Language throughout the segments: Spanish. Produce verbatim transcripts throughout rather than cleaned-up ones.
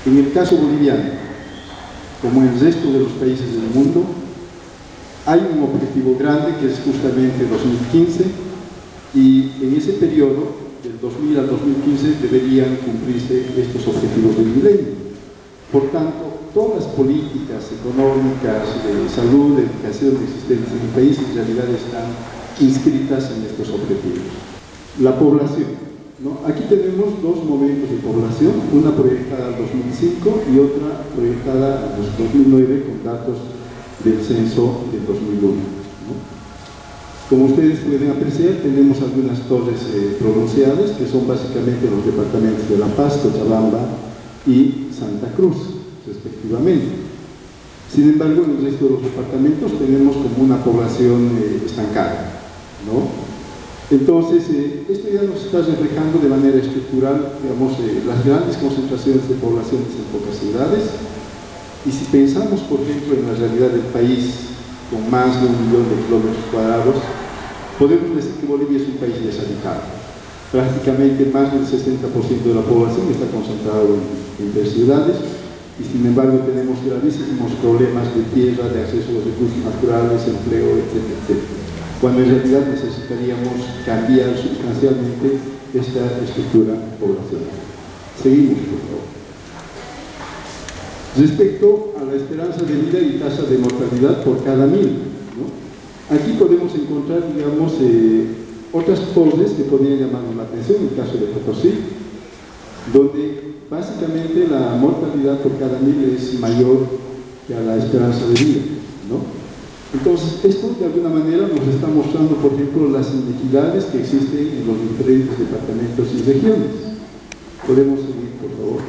En el caso boliviano, como en el resto de los países del mundo, hay un objetivo grande que es justamente dos mil quince, y en ese periodo, del dos mil al dos mil quince, deberían cumplirse estos objetivos del milenio. Por tanto, todas las políticas económicas, de salud, de educación existentes en el país en realidad están inscritas en estos objetivos. La población, ¿no? Aquí tenemos dos momentos de población, una proyectada al dos mil cinco y otra proyectada al dos mil nueve con datos del censo del dos mil uno, ¿no? Como ustedes pueden apreciar, tenemos algunas torres eh, pronunciadas, que son básicamente los departamentos de La Paz, Cochabamba y Santa Cruz, respectivamente. Sin embargo, en el resto de los departamentos tenemos como una población eh, estancada, ¿no? Entonces, eh, esto ya nos está reflejando de manera estructural, digamos, eh, las grandes concentraciones de poblaciones en pocas ciudades. Y si pensamos, por ejemplo, en la realidad del país, con más de un millón de kilómetros cuadrados, podemos decir que Bolivia es un país deshabitado. Prácticamente más del sesenta por ciento de la población está concentrado en, en tres ciudades, y sin embargo tenemos gravísimos problemas de tierra, de acceso a los recursos naturales, empleo, etcétera, etcétera. Cuando en realidad necesitaríamos cambiar sustancialmente esta estructura poblacional. Seguimos, por favor. Respecto a la esperanza de vida y tasa de mortalidad por cada mil, ¿no? Aquí podemos encontrar, digamos, eh, otras cosas que podrían llamarnos la atención, en el caso de Potosí, donde básicamente la mortalidad por cada mil es mayor que a la esperanza de vida, ¿no? Entonces, esto de alguna manera nos está mostrando, por ejemplo, las inequidades que existen en los diferentes departamentos y regiones. Podemos seguir, por favor.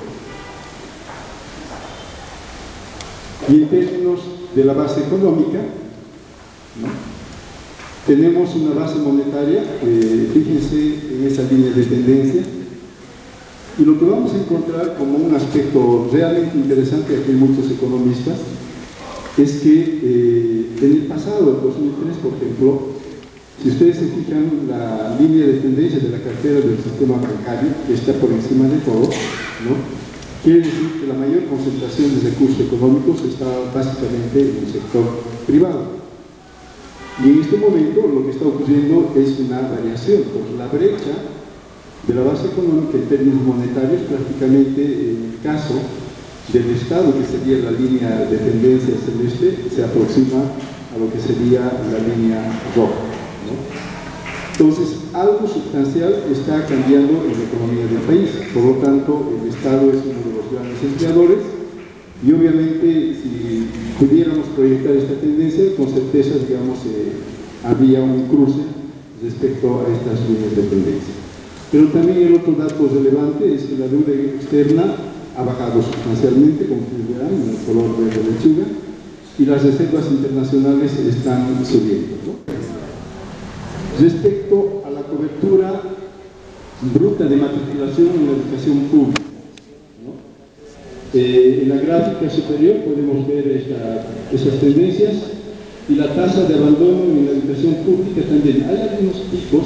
Y en términos de la base económica, ¿no? Tenemos una base monetaria, eh, fíjense en esa línea de tendencia, y lo que vamos a encontrar como un aspecto realmente interesante, aquí hay muchos economistas, es que eh, en el pasado, en dos mil tres, por ejemplo, si ustedes se fijan, la línea de tendencia de la cartera del sistema bancario, que está por encima de todo, ¿no? Quiere decir que la mayor concentración de recursos económicos está básicamente en el sector privado. Y en este momento lo que está ocurriendo es una variación, pues la brecha de la base económica en términos monetarios, prácticamente en el caso del Estado, que sería la línea de tendencia celeste, se aproxima a lo que sería la línea roja, ¿no? Entonces, algo sustancial está cambiando en la economía del país. Por lo tanto, el Estado es uno de los grandes empleadores, y obviamente, si pudiéramos proyectar esta tendencia, con certeza, digamos, eh, habría un cruce respecto a estas líneas de tendencia. Pero también el otro dato relevante es que la deuda externa ha bajado sustancialmente, como ustedes verán, en el color de la lechuga, y las reservas internacionales están subiendo, ¿no? Respecto a la cobertura bruta de matriculación en la educación pública, ¿no? Eh, en la gráfica superior podemos ver esta, esas tendencias, y la tasa de abandono en la educación pública también. Hay algunos picos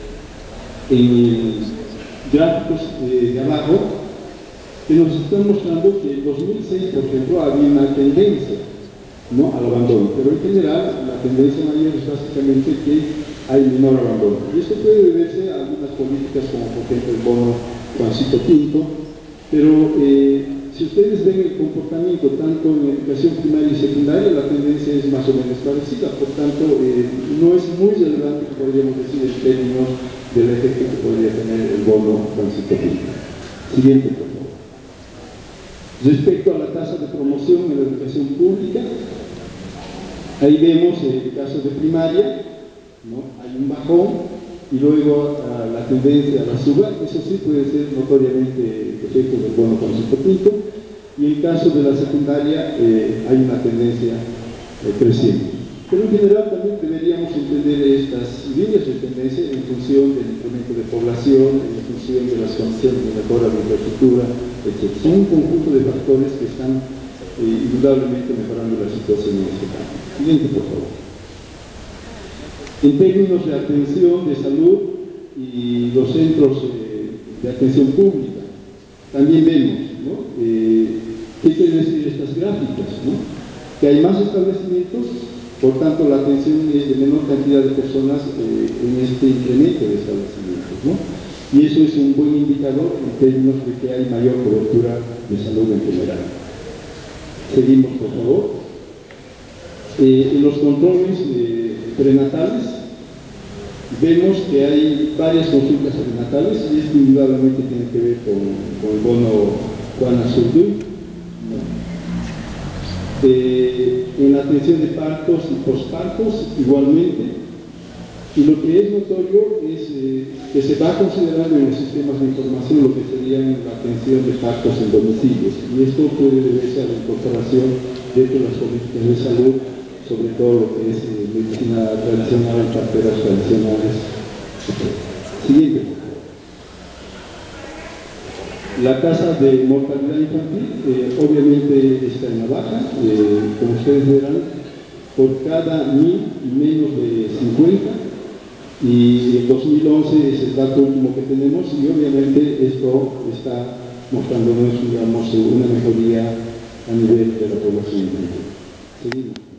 en gráficos eh, de abajo, que nos están mostrando que en dos mil seis, por ejemplo, había una tendencia, ¿no?, al abandono, pero en general la tendencia mayor es básicamente que hay menor abandono. Y esto puede deberse a algunas políticas como, por ejemplo, el bono Juancito Pinto, pero eh, si ustedes ven el comportamiento tanto en educación primaria y secundaria, la tendencia es más o menos parecida. Por tanto, eh, no es muy relevante, que podríamos decir, en términos del efecto que podría tener el bono Juancito Pinto. Siguiente, por favor. Respecto a la tasa de promoción en la educación pública, ahí vemos el caso de primaria, ¿no? Hay un bajón, y luego uh, la tendencia a la suba. Eso sí puede ser notoriamente efecto del bono Juancito Pinto, y en el caso de la secundaria eh, hay una tendencia eh, creciente. Pero en general también deberíamos entender estas líneas de tendencia en función del incremento de población, en función de las condiciones de mejora de infraestructura, etcétera. Son un conjunto de factores que están eh, indudablemente mejorando la situación en este campo. Siguiente, por favor. En términos de atención de salud y los centros eh, de atención pública, también vemos, ¿no?, eh, ¿Qué quiere decir estas gráficas? ¿No? Que hay más establecimientos, por tanto la atención es de menor cantidad de personas eh, en este incremento de establecimientos, ¿no? Y eso es un buen indicador en términos de que hay mayor cobertura de salud en general. Seguimos, por favor. Eh, en los controles eh, prenatales, vemos que hay varias consultas prenatales y esto indudablemente tiene que ver con, con el bono Juana Zurduy. ¿No? Eh, en la atención de partos y pospartos, igualmente. Y lo que es notorio es eh, que se va considerando en los sistemas de información lo que sería la atención de partos en domicilios. Y esto puede deberse a la incorporación dentro de las políticas de salud, sobre todo lo que es eh, medicina tradicional, parteras tradicionales. Siguiente. La tasa de mortalidad infantil eh, obviamente está en la baja, eh, como ustedes verán, por cada mil y menos de cincuenta, y el dos mil once es el dato último que tenemos y obviamente esto está mostrándonos, digamos, una mejoría a nivel de la población infantil. Seguimos.